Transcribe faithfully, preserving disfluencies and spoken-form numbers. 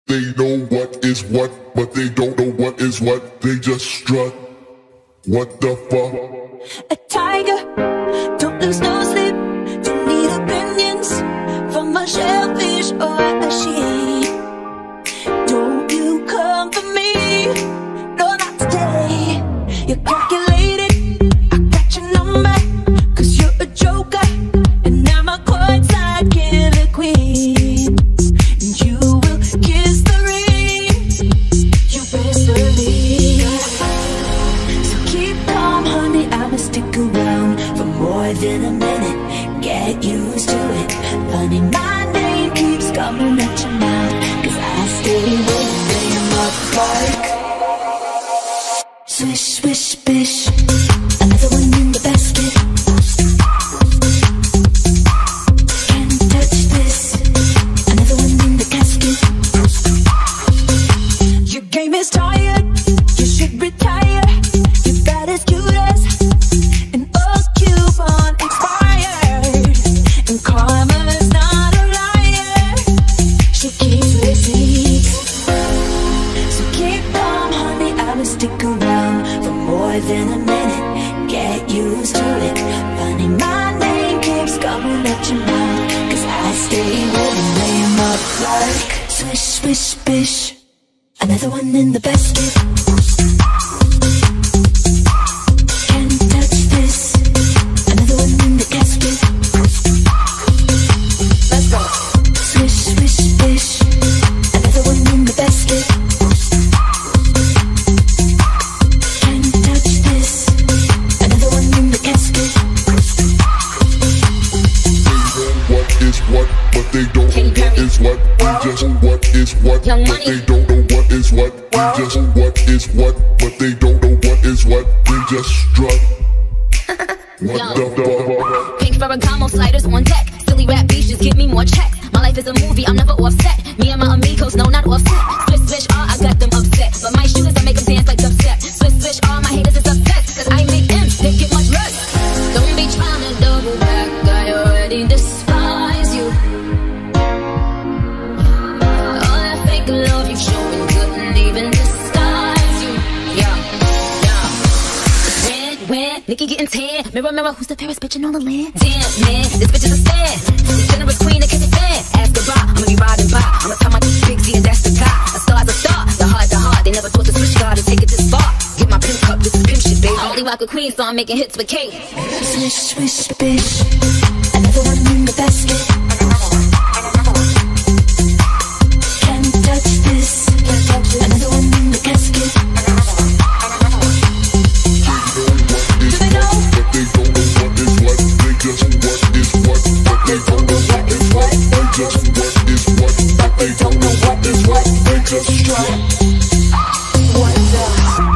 They know what is what, but they don't know what is what. They just strut. What the fuck? A tiger, don't lose no sleep. Don't need opinions from a shellfish or a sheep. Don't you come for me, no, not today. You're calculated, I got your number, cause you're a joker, and I'm a courtside killer queen. And you will kiss the ring, you best believe. So keep calm, honey, I'ma stick around for more than a minute. Get used to it. Funny, my name keeps coming at your mouth, cause I stay with them up like swish, swish, bish. Another one in the basket. Can't touch this. Another one in the casket. Your game is tired, you should retire. You're bad as cute as an old coupon expired. And karma's not a liar, she keeps receipts. So keep calm, honey, I will stick around for more than a minute. Get used to it. Funny, my name keeps coming at your mouth, cause I stay with and lay 'em up like swish, swish, bish. Another one in the basket. Can't touch this. Another one in the casket. Let's go. Swish, swish, bish. Another one in the basket. Can't touch this. Another one in the casket. What is what, but they don't know what is what. We just know what is what, Young but money. they don't know what is what. We just know what is what, but they don't know what is what. They just strut. What the fuck? Pink Ferragamo sliders on deck. Silly rap beats just give me more checks. My life is a movie, I'm never offset. Me and my amigos, no, not offset. Swish, swish, ah, I got them upset. But my shoes, I make them dance like dubstep. Swish, swish, ah, my haters is upset, cause I make M's, they get much less. Don't be trying to double back, I already despise you. All that fake love you showing couldn't even disguise you. Yeah, yeah. When, when, Nikki getting tan. Mirror, mirror, who's the fairest bitch in all the land? Damn, man, this bitch is a stand. This generous queen that kiss a fan. Ask her by, I'ma be riding by. I'ma tell my big Z and that's the guy. A star's a star, the heart, the heart. They never thought the Swish God to take it this far. Get my pimp cup, this is pimp shit, baby. I only rock a queen, so I'm making hits with Katy. Swish, swish, bish. Another one in the basket. Can't touch this. Another one in the casket. Do they know? But they don't know what is what. They just know what is what, but they don't know what is what. They just know what is what, but they don't know what is what. They just strut. What the?